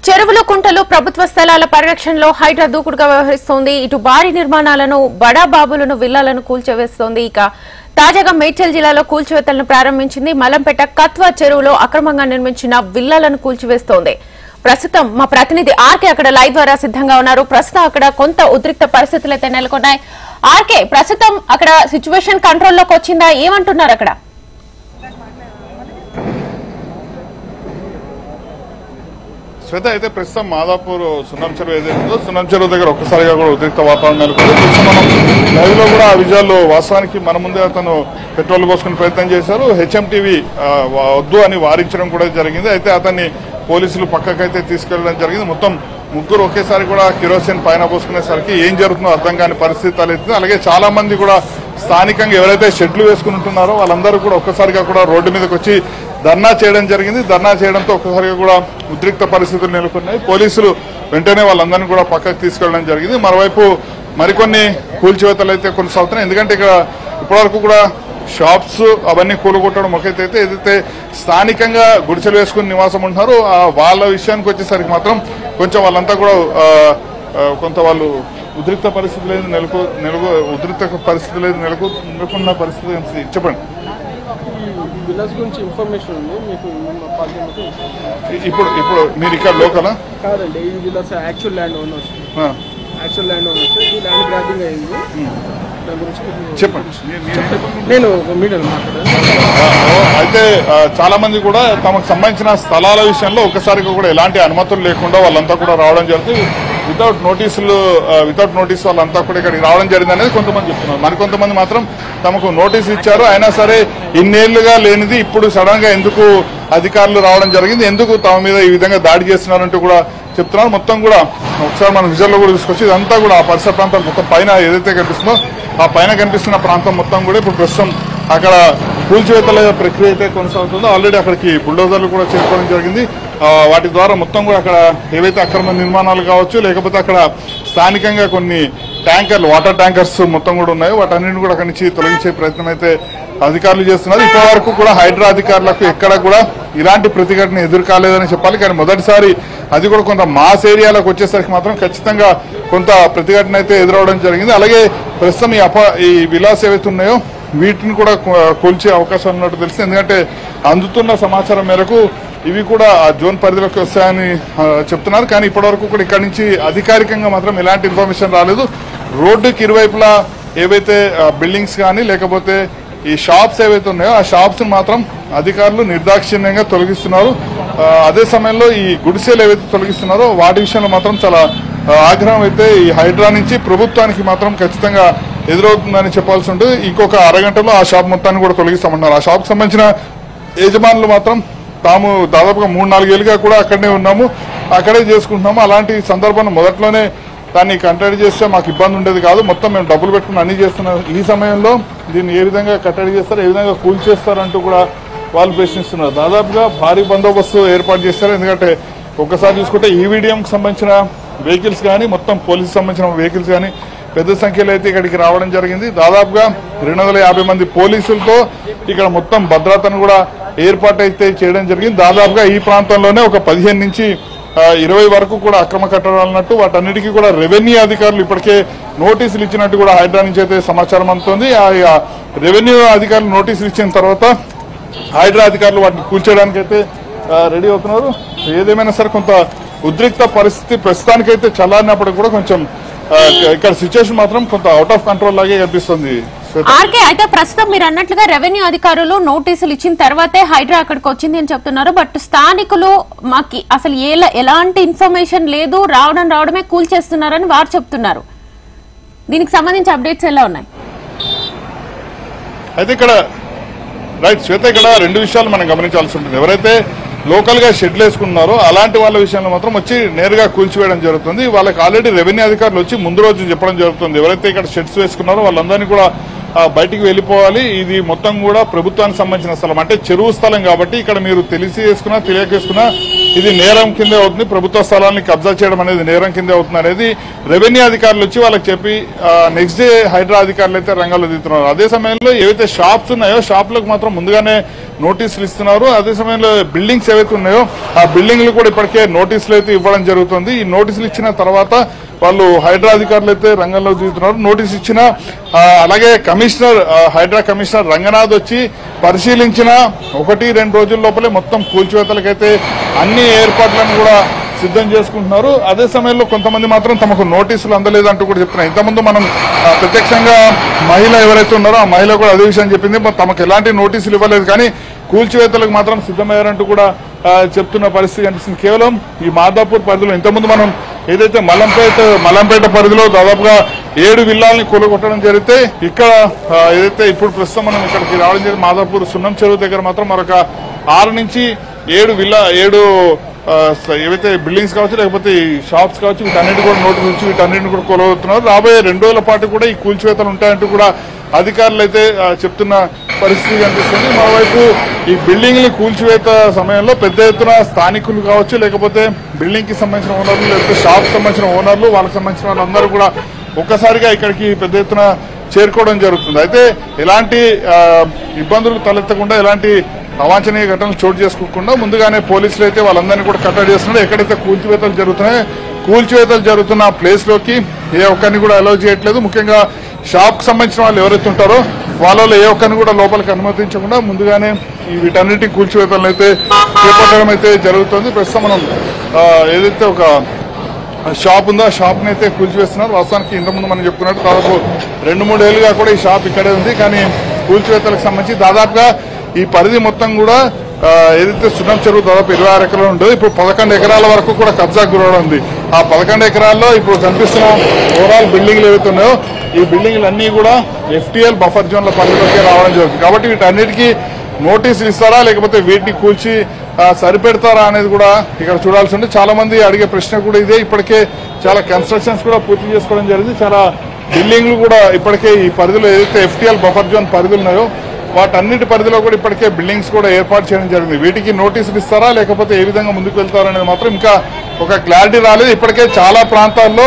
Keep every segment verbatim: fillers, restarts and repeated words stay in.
చెరువులు కుంటలు ప్రభుత్వ స్థలాల పరిరక్షణలో హైడ్రా దూకుడుగా వ్యవహరిస్తోంది. ఇటు భారీ నిర్మాణాలను బడాబాబులను విల్లాలను కూల్చివేస్తోంది. ఇక తాజాగా మేడ్చల్ జిల్లాలో కూల్చివేతలను ప్రారంభించింది. మలంపేట కత్వా చెరువులో అక్రమంగా నిర్మించిన విల్లాలను కూల్చివేస్తోంది. ప్రస్తుతం మా ప్రతినిధి ఆర్కే అక్కడ లైవ్ ద్వారా సిద్ధంగా ఉన్నారు. ప్రస్తుతం అక్కడ కొంత ఉద్రిక్త పరిస్థితులు అయితే నెలకొన్నాయి. ఆర్కే, ప్రస్తుతం అక్కడ సిచ్యువేషన్ కంట్రోల్లోకి వచ్చిందా? ఏమంటున్నారు అక్కడ? శ్వేత, అయితే ప్రస్తుతం మాదాపూర్ సున్నం చెరువు ఏదైతుందో సున్నం చెరువు దగ్గర ఒక్కసారిగా కూడా ఉద్రిక్త వాతావరణం నెలకొంది. మనం లైవ్ లో కూడా ఆ విజయాల్లో వాస్తవానికి మన ముందే అతను పెట్రోల్ పోసుకునే ప్రయత్నం చేశారు. హెచ్ఎంటీవీ వద్దు అని వారించడం కూడా జరిగింది. అయితే అతన్ని పోలీసులు పక్కకైతే తీసుకెళ్లడం జరిగింది. మొత్తం ముగ్గురు ఒకేసారి కూడా కిరోసిన్ పైన పోసుకునేసరికి ఏం జరుగుతుందో అర్థం కాని పరిస్థితి తలెత్తింది. అలాగే చాలా మంది కూడా స్థానికంగా ఎవరైతే షెడ్లు వేసుకుని ఉంటున్నారో వాళ్ళందరూ కూడా ఒక్కసారిగా కూడా రోడ్డు మీదకి వచ్చి ధర్నా చేయడం జరిగింది. ధర్నా చేయడంతో ఒక్కసారిగా కూడా ఉద్రిక్త పరిస్థితులు నెలకొన్నాయి. పోలీసులు వెంటనే వాళ్ళందరినీ కూడా పక్కకు తీసుకెళ్లడం జరిగింది. మరోవైపు మరికొన్ని కూల్చివేతలు అయితే కొనసాగుతున్నాయి. ఎందుకంటే ఇక్కడ ఇప్పటివరకు కూడా షాప్స్ అవన్నీ కూలగొట్టడం ఒకైతే ఏదైతే స్థానికంగా గుడిసెలు వేసుకుని నివాసం ఉంటున్నారో వాళ్ళ విషయానికి వచ్చేసరికి మాత్రం కొంచెం వాళ్ళంతా కూడా కొంత వాళ్ళు ఉద్రిక్త పరిస్థితి లేదు నెలకు నెలకు ఉద్రిక్త పరిస్థితి లేదు నెలకు నెలకొన్న పరిస్థితి. చెప్పండి. ఇప్పుడు ఇప్పుడు మీరు ఇక్కడ లోకలా కాదండి, ఈ విలాస్ actual land owners actual land owners ఈ ల్యాండ్ గ్రాబింగ్ అయింది. చెప్పండి. నేను మీడియాలో మాట్లాడాను. అయితే చాలా మంది కూడా తమకు సంబంధించిన స్థలాల విషయంలో ఒకసారిగా కూడా ఎలాంటి అనుమతులు లేకుండా వాళ్ళంతా కూడా రావడం జరుగుతుంది. వితౌట్ నోటీసులు వితౌట్ నోటీస్ వాళ్ళంతా కూడా ఇక్కడికి రావడం జరిగింది అనేది కొంతమంది చెప్తున్నారు. మరికొంతమంది మాత్రం తమకు నోటీస్ ఇచ్చారు, అయినా సరే ఇన్నేళ్లుగా లేనిది ఇప్పుడు సడన్ గా ఎందుకు అధికారులు రావడం జరిగింది, ఎందుకు తమ మీద ఈ విధంగా దాడి చేస్తున్నారంటూ కూడా చెప్తున్నారు. మొత్తం కూడా ఒకసారి మనం విజువల్లో కూడా తీసుకొచ్చి ఇదంతా కూడా ఆ పరిసర ప్రాంతాలు మొత్తం పైన ఏదైతే కనిపిస్తుందో ఆ పైన కనిపిస్తున్న ప్రాంతం మొత్తం కూడా ఇప్పుడు ప్రస్తుతం అక్కడ కూల్చివేతల ప్రక్రియ అయితే కొనసాగుతుందో ఆల్రెడీ అక్కడికి బుల్డోజర్లు కూడా చేరుకోవడం జరిగింది. వాటి ద్వారా మొత్తం కూడా అక్కడ ఏవైతే అక్రమ నిర్మాణాలు కావచ్చు లేకపోతే అక్కడ స్థానికంగా కొన్ని ట్యాంకర్లు వాటర్ ట్యాంకర్స్ మొత్తం కూడా ఉన్నాయో వాటన్నింటిని కూడా అక్కడి నుంచి తొలగించే ప్రయత్నం అయితే అధికారులు చేస్తున్నారు. ఇప్పటి వరకు కూడా హైడ్రా అధికారులకు ఎక్కడ కూడా ఇలాంటి ప్రతిఘటన ఎదురు కాలేదని చెప్పాలి. కానీ మొదటిసారి అది కూడా కొంత మాస్ ఏరియాలకు వచ్చేసరికి మాత్రం ఖచ్చితంగా కొంత ప్రతిఘటన అయితే ఎదురవడం జరిగింది. అలాగే ప్రస్తుతం ఈ అప ఈ విలాస్ ఏవైతే ఉన్నాయో వీటిని కూడా కూల్చే అవకాశం ఉన్నట్టు తెలిసింది. ఎందుకంటే అందుతున్న సమాచారం మేరకు ఇవి కూడా ఆ జోన్ పరిధిలోకి వస్తాయని చెప్తున్నారు. కానీ ఇప్పటివరకు కూడా ఇక్కడి నుంచి అధికారికంగా మాత్రం ఎలాంటి ఇన్ఫర్మేషన్ రాలేదు. రోడ్డుకి ఇరువైపులా ఏవైతే బిల్డింగ్స్ కానీ లేకపోతే ఈ షాప్స్ ఏవైతే ఉన్నాయో ఆ షాప్స్ మాత్రం అధికారులు నిర్దాక్షిణ్యంగా తొలగిస్తున్నారు. అదే సమయంలో ఈ గుడిసెలు ఏవైతే తొలగిస్తున్నారో వాటి విషయంలో మాత్రం చాలా ఆగ్రహం అయితే ఈ హైడ్రా నుంచి ప్రభుత్వానికి మాత్రం ఖచ్చితంగా ఎదురవుతుందని చెప్పాల్సి ఉంటుంది. ఇంకొక అరగంటలో ఆ షాప్ మొత్తాన్ని కూడా తొలగిస్తామన్నారు. ఆ షాప్ సంబంధించిన యజమానులు మాత్రం తాము దాదాపుగా మూడు నాలుగేళ్లుగా కూడా అక్కడనే ఉన్నాము, అక్కడే చేసుకుంటున్నాము. అలాంటి సందర్భంలో మొదట్లోనే దాన్ని కట్టడి చేస్తే మాకు ఇబ్బంది ఉండేది కాదు, మొత్తం మేము డబ్బులు పెట్టుకుని అన్ని చేస్తున్నాం. ఈ సమయంలో దీన్ని ఏ విధంగా కట్టడి చేస్తారు, ఏ విధంగా కూల్ చేస్తారంటూ కూడా వాళ్ళు ప్రశ్నిస్తున్నారు. దాదాపుగా భారీ బందోబస్తు ఏర్పాటు చేస్తారు. ఎందుకంటే ఒక్కసారి చూసుకుంటే ఈవీడీఎంకి సంబంధించిన వెహికల్స్ కానీ మొత్తం పోలీసు సంబంధించిన వెహికల్స్ కానీ పెద్ద సంఖ్యలో అయితే ఇక్కడికి రావడం జరిగింది. దాదాపుగా రెండు వందల యాభై మంది పోలీసులతో ఇక్కడ మొత్తం భద్రతను కూడా ఏర్పాటు అయితే చేయడం జరిగింది. దాదాపుగా ఈ ప్రాంతంలోనే ఒక పదిహేను నుంచి ఇరవై వరకు కూడా అక్రమ కట్టడాలు అన్నట్టు వాటన్నిటికీ కూడా రెవెన్యూ అధికారులు ఇప్పటికే నోటీసులు ఇచ్చినట్టు కూడా హైడ్రా నుంచి అయితే సమాచారం అందుతోంది. ఆ రెవెన్యూ అధికారులు నోటీసులు ఇచ్చిన తర్వాత హైడ్రా అధికారులు వాటిని కూల్చేయడానికి అయితే రెడీ అవుతున్నారు. ఏదేమైనా సరే కొంత ఉద్రిక్త పరిస్థితి ప్రస్తుతానికైతే చల్లారినప్పటికీ కూడా కొంచెం ఇక్కడ సిచ్యువేషన్ మాత్రం కొంత అవుట్ ఆఫ్ కంట్రోల్ లాగే కనిపిస్తుంది. ఆర్కే, అయితే ప్రస్తుతం మీరు అన్నట్లుగా రెవెన్యూ అధికారులు నోటీసులు ఇచ్చిన తర్వాతే హైడ్రా అక్కడికి వచ్చింది అని చెప్తున్నారు. బట్ స్థానికులు మాకు అసలు ఎలాంటి ఇన్ఫర్మేషన్ లేదు, రావడం రావడమే కూల్ చేస్తున్నారని వారు చెప్తున్నారు. దీనికి సంబంధించి అప్డేట్స్ ఎలా ఉన్నాయి? అయితే ఇక్కడ రైట్ శ్వేత, ఇక్కడ రెండు విషయాలు మనం గమనించాల్సి ఉంటుంది. ఎవరైతే లోకల్ గా షెడ్లు వేసుకున్నారో అలాంటి వాళ్ళ విషయంలో మాత్రం వచ్చి నేరుగా కూల్చివేయడం జరుగుతుంది. వాళ్ళకి ఆల్రెడీ రెవెన్యూ అధికారులు వచ్చి ముందు రోజు చెప్పడం జరుగుతుంది. ఎవరైతే ఇక్కడ షెడ్స్ వేసుకున్నారో వాళ్ళందరినీ కూడా బయటికి వెళ్ళిపోవాలి. ఇది మొత్తం కూడా ప్రభుత్వానికి సంబంధించిన స్థలం, అంటే చెరువు స్థలం కాబట్టి ఇక్కడ మీరు తెలిసి చేసుకున్నా తెలియకేసుకున్నా ఇది నేరం కిందే అవుతుంది. ప్రభుత్వ స్థలాన్ని కబ్జా చేయడం అనేది నేరం కిందే అవుతుంది అనేది రెవెన్యూ అధికారులు వచ్చి వాళ్ళకి చెప్పి నెక్స్ట్ డే హైడ్రా అధికారులు అయితే రంగంలో దిగుతున్నారు. అదే సమయంలో ఏవైతే షాప్స్ ఉన్నాయో షాపులకు మాత్రం ముందుగానే నోటీసులు ఇస్తున్నారు. అదే సమయంలో బిల్డింగ్స్ ఏవైతే ఉన్నాయో ఆ బిల్డింగ్లు కూడా ఇప్పటికే నోటీసులు అయితే ఇవ్వడం జరుగుతుంది. ఈ నోటీసులు ఇచ్చిన తర్వాత వాళ్ళు హైడ్రా అధికారులు అయితే రంగంలో దిగుతున్నారు. నోటీస్ ఇచ్చిన అలాగే కమిషనర్ హైడ్రా కమిషనర్ రంగనాథ్ వచ్చి పరిశీలించిన ఒకటి రెండు రోజుల లోపలే మొత్తం కూల్చివేతలకైతే అన్ని ఏర్పాట్లను కూడా సిద్ధం చేసుకుంటున్నారు. అదే సమయంలో కొంతమంది మాత్రం తమకు నోటీసులు అందలేదంటూ కూడా చెప్తున్నారు. ఇంతకుముందు మనం ప్రత్యక్షంగా మహిళ ఎవరైతే ఉన్నారో ఆ మహిళ కూడా అదే విషయం చెప్పింది. తమకు ఎలాంటి నోటీసులు ఇవ్వలేదు కానీ కూల్చివేతలకు మాత్రం సిద్ధమయ్యారంటూ కూడా చెప్తున్న పరిస్థితి కనిపిస్తుంది. కేవలం ఈ మాదాపూర్ పరిధిలో ఇంతకుముందు మనం ఏదైతే మలంపేట మలంపేట పరిధిలో దాదాపుగా ఏడు విల్లాలని కూలగొట్టడం జరిగితే ఇక్కడ ఏదైతే ఇప్పుడు ప్రస్తుతం మనం ఇక్కడికి రావడం జరిగింది మాదాపూర్ సున్నం చెరువు దగ్గర మాత్రం మరొక ఆరు నుంచి ఏడు విల్లా ఏడు ఏవైతే బిల్డింగ్స్ కావచ్చు లేకపోతే ఈ షాప్స్ కావచ్చు వీటన్నిటి కూడా నోటీసు ఇచ్చి వీటన్నిటిని కూడా కూలగొడుతున్నారు. రాబోయే రెండు రోజుల పాటు కూడా ఈ కూల్చివేతలు ఉంటాయంటూ కూడా అధికారులు అయితే చెప్తున్న పరిస్థితి కనిపిస్తుంది. మరోవైపు ఈ బిల్డింగ్లు కూల్చివేత సమయంలో పెద్ద ఎత్తున స్థానికులు కావచ్చు లేకపోతే బిల్డింగ్ కి సంబంధించిన ఓనర్లు లేకపోతే షాప్ సంబంధించిన ఓనర్లు వాళ్ళకి సంబంధించిన వాళ్ళందరూ కూడా ఒక్కసారిగా ఇక్కడికి పెద్ద ఎత్తున చేరుకోవడం జరుగుతుంది. అయితే ఎలాంటి ఇబ్బందులు తలెత్తకుండా ఎలాంటి అవాంఛనీయ ఘటనలు చోటు చేసుకోకుండా ముందుగానే పోలీసులు అయితే వాళ్ళందరినీ కూడా కట్టడి చేస్తున్నారు. ఎక్కడైతే కూల్చివేతలు జరుగుతున్నాయో కూల్చివేతలు జరుగుతున్న ప్లేస్ లోకి ఏ ఒక్కరిని కూడా అలౌ చేయట్లేదు. ముఖ్యంగా షాప్ కు సంబంధించిన వాళ్ళు ఎవరైతే ఉంటారో వాళ్ళలో ఏ ఒక్కరిని కూడా లోపలికి అనుమతించకుండా ముందుగానే ఈ వీటన్నిటి కూల్చివేతలను అయితే చేపట్టడం అయితే జరుగుతుంది. ప్రస్తుతం మనం ఏదైతే ఒక షాప్ ఉందో ఆ షాప్ ని అయితే కూల్చివేస్తున్నారు. వాస్తవానికి ఇంతకుముందు మనం చెప్పుకున్నట్టు దాదాపు రెండు మూడేళ్లుగా కూడా ఈ షాప్ ఇక్కడే ఉంది. కానీ కూల్చివేతలకు సంబంధించి దాదాపుగా ఈ పరిధి మొత్తం కూడా ఏదైతే సున్నం చెరువు దాదాపు ఇరవై ఆరు ఎకరాలు ఉంటుంది. ఇప్పుడు పదకొండు ఎకరాల వరకు కూడా కబ్జా గురవడం ఉంది. ఆ పదకొండు ఎకరాల్లో ఇప్పుడు కనిపిస్తున్న ఓవరాల్ బిల్డింగ్లు ఏవైతే ఉన్నాయో ఈ బిల్డింగ్లు అన్ని కూడా ఎఫ్టీఎల్ బఫర్ జోన్ల పరిధిలోకి రావడం జరుగుతుంది. కాబట్టి వీటన్నిటికీ నోటీసులు ఇస్తారా లేకపోతే వీటిని కూల్చి సరిపెడతారా అనేది కూడా ఇక్కడ చూడాల్సి ఉంది. చాలా మంది అడిగే ప్రశ్న కూడా ఇదే. ఇప్పటికే చాలా కన్స్ట్రక్షన్స్ కూడా పూర్తి చేసుకోవడం జరిగింది. చాలా బిల్డింగ్లు కూడా ఇప్పటికే ఈ పరిధిలో ఏదైతే ఎఫ్టీఎల్ బఫర్ జోన్ పరిధులు ఉన్నాయో వాటన్నిటి పరిధిలో కూడా ఇప్పటికే బిల్డింగ్స్ కూడా ఏర్పాటు చేయడం జరిగింది. వీటికి నోటీసులు ఇస్తారా లేకపోతే ఏ విధంగా ముందుకు వెళ్తారా అనేది మాత్రం ఇంకా ఒక క్లారిటీ రాలేదు. ఇప్పటికే చాలా ప్రాంతాల్లో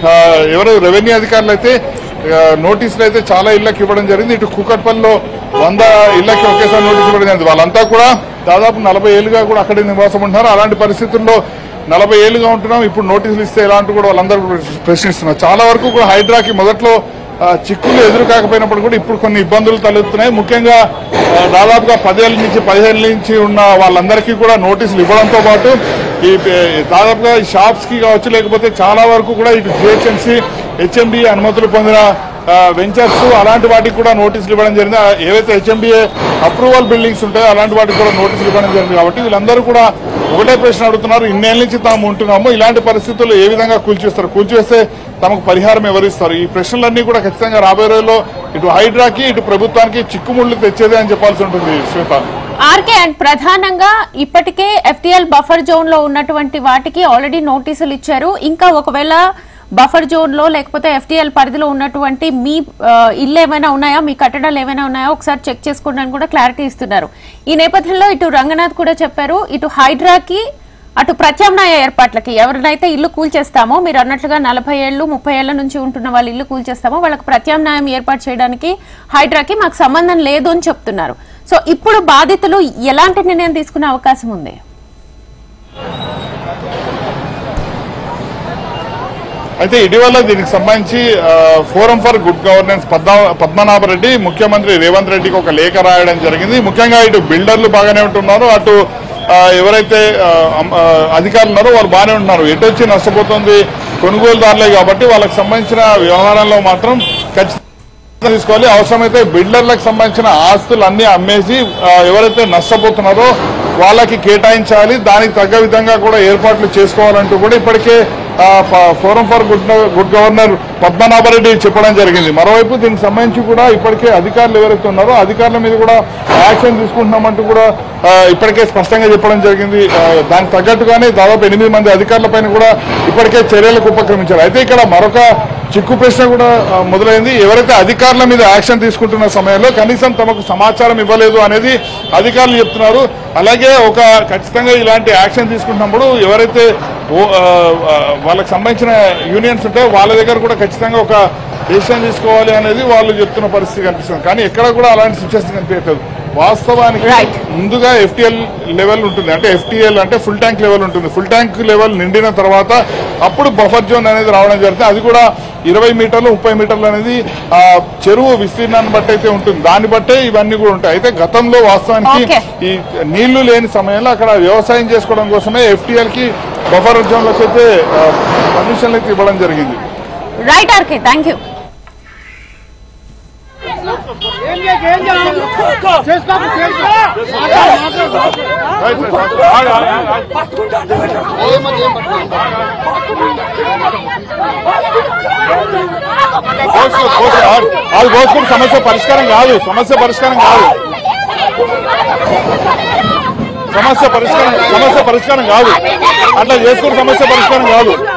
ఎవరు రెవెన్యూ అధికారులు అయితే నోటీసులు అయితే చాలా ఇళ్లకు ఇవ్వడం జరిగింది. ఇటు కూకట్పల్లిలో వంద ఇళ్లకి ఒకేసారి నోటీసు ఇవ్వడం జరిగింది. వాళ్ళంతా కూడా దాదాపు నలభై ఏళ్లుగా కూడా అక్కడే నివాసం ఉంటున్నారు. అలాంటి పరిస్థితుల్లో నలభై ఏళ్లుగా ఉంటున్నాం ఇప్పుడు నోటీసులు ఇస్తే ఎలాంటి కూడా వాళ్ళందరూ ప్రశ్నిస్తున్నారు. చాలా వరకు కూడా హైడ్రాకి మొదట్లో చిక్కులు ఎదురు కాకపోయినప్పుడు కూడా ఇప్పుడు కొన్ని ఇబ్బందులు తలెత్తున్నాయి. ముఖ్యంగా దాదాపుగా పదేళ్ల నుంచి పదిహేను నుంచి ఉన్న వాళ్ళందరికీ కూడా నోటీసులు ఇవ్వడంతో పాటు ఈ దాదాపుగా ఈ షాప్స్ కి కావచ్చు లేకపోతే చాలా వరకు కూడా ఇటు జిహెచ్ఎంసీ హెచ్ఎండిఏ అనుమతులు పొందిన వెంచర్స్ అలాంటి వాటికి కూడా నోటీసులు ఇవ్వడం జరిగింది. ఏవైతే హెచ్ఎండిఏ అప్రూవల్ బిల్డింగ్స్ ఉంటాయో అలాంటి వాటికి కూడా నోటీసులు ఇవ్వడం జరిగింది. కాబట్టి వీళ్ళందరూ కూడా ఒకటే ప్రశ్న అడుగుతున్నారు, ఇన్నేళ్ల నుంచి తాము ఉంటున్నాము ఇలాంటి పరిస్థితుల్లో ఏ విధంగా కూల్చివేస్తారు, కూల్చివేస్తే తమకు పరిహారం ఎవరిస్తారు? ఈ ప్రశ్నలన్నీ కూడా ఖచ్చితంగా రాబోయే రోజుల్లో ఇటు హైడ్రాకి ఇటు ప్రభుత్వానికి చిక్కుముళ్లు తెచ్చేదే అని చెప్పాల్సి ఉంటుంది. శ్వేత ఆర్కే అండ్ ప్రధానంగా ఇప్పటికే ఎఫ్టీఎల్ బఫర్ జోన్ లో ఉన్నటువంటి వాటికి ఆల్రెడీ నోటీసులు ఇచ్చారు. ఇంకా ఒకవేళ బఫర్ జోన్ లో లేకపోతే ఎఫ్టీఎల్ పరిధిలో ఉన్నటువంటి మీ ఇల్లు ఏమైనా ఉన్నాయా, మీ కట్టడాలు ఏమైనా ఉన్నాయా ఒకసారి చెక్ చేసుకోండి కూడా క్లారిటీ ఇస్తున్నారు. ఈ నేపథ్యంలో ఇటు రంగనాథ్ కూడా చెప్పారు, ఇటు హైడ్రాకి అటు ప్రత్యామ్నాయ ఏర్పాట్లకి ఎవరినైతే ఇల్లు కూల్చేస్తామో మీరు అన్నట్లుగా నలభై ఏళ్ళు ముప్పై ఏళ్ల నుంచి ఉంటున్న వాళ్ళు ఇల్లు కూల్చేస్తామో వాళ్ళకి ప్రత్యామ్నాయం ఏర్పాటు చేయడానికి హైడ్రాకి మాకు సంబంధం లేదు అని చెప్తున్నారు. సో ఇప్పుడు బాధితులు ఎలాంటి నిర్ణయం తీసుకునే అవకాశం ఉంది? అయితే ఇటీవల దీనికి సంబంధించి forum for good governance Padmanabha Reddy ముఖ్యమంత్రి రేవంత్ రెడ్డికి ఒక లేఖ రాయడం జరిగింది. ముఖ్యంగా ఇటు బిల్డర్లు బాగానే ఉంటున్నారు, అటు ఎవరైతే అధికారులు ఉన్నారో వాళ్ళు బాగానే ఉంటున్నారు. ఎటు వచ్చి నష్టపోతుంది కొనుగోలుదారులే కాబట్టి వాళ్ళకి సంబంధించిన వ్యవహారంలో మాత్రం ఖచ్చితంగా తీసుకోవాలి. అవసరమైతే బిల్డర్లకు సంబంధించిన ఆస్తులు అన్ని అమ్మేసి ఎవరైతే నష్టపోతున్నారో వాళ్ళకి కేటాయించాలి, దానికి తగ్గ విధంగా కూడా ఏర్పాట్లు చేసుకోవాలంటూ కూడా ఇప్పటికే forum for good good governor Padmanabha Reddy చెప్పడం జరిగింది. మరోవైపు దీనికి సంబంధించి కూడా ఇప్పటికే అధికారులు ఎవరైతే ఉన్నారో అధికారుల మీద కూడా యాక్షన్ తీసుకుంటున్నామంటూ కూడా ఇప్పటికే స్పష్టంగా చెప్పడం జరిగింది. దానికి తగ్గట్టుగానే దాదాపు ఎనిమిది మంది అధికారుల పైన కూడా ఇప్పటికే చర్యలకు ఉపక్రమించారు. అయితే ఇక్కడ మరొక చిక్కు ప్రశ్న కూడా మొదలైంది. ఎవరైతే అధికారుల మీద యాక్షన్ తీసుకుంటున్న సమయంలో కనీసం తమకు సమాచారం ఇవ్వలేదు అనేది అధికారులు చెప్తున్నారు. అలాగే ఒక ఖచ్చితంగా ఇలాంటి యాక్షన్ తీసుకుంటున్నప్పుడు ఎవరైతే వాళ్ళకి సంబంధించిన యూనియన్స్ ఉంటాయో వాళ్ళ దగ్గర కూడా ఖచ్చితంగా ఒక డెసిషన్ తీసుకోవాలి అనేది వాళ్ళు చెప్తున్న పరిస్థితి కనిపిస్తుంది. కానీ ఎక్కడ కూడా అలాంటి సిచ్యువేషన్ కనిపించలేదు. వాస్తవానికి ముందుగా ఎఫ్టీఎల్ లెవెల్ ఉంటుంది, అంటే ఎఫ్టీఎల్ అంటే ఫుల్ ట్యాంక్ లెవెల్ ఉంటుంది. ఫుల్ ట్యాంక్ లెవెల్ నిండిన తర్వాత అప్పుడు బఫర్ జోన్ అనేది రావడం జరుగుతుంది. అది కూడా ఇరవై మీటర్లు ముప్పై మీటర్లు అనేది ఆ చెరువు విస్తీర్ణాన్ని బట్టి అయితే ఉంటుంది. దాన్ని బట్టే ఇవన్నీ కూడా ఉంటాయి. అయితే గతంలో వాస్తవానికి ఈ నీళ్లు లేని సమయంలో అక్కడ వ్యవసాయం చేసుకోవడం కోసమే ఎఫ్టీఎల్ కి బఫర్ జోన్ లకు అయితే పర్మిషన్లు అయితే ఇవ్వడం జరిగింది. Right RK, thank you. అది కోసుకుని సమస్య పరిష్కారం కాదు, సమస్య పరిష్కారం కాదు, సమస్య పరిష్కారం సమస్య పరిష్కారం కాదు అట్లా చేసుకుని సమస్య పరిష్కారం కాదు.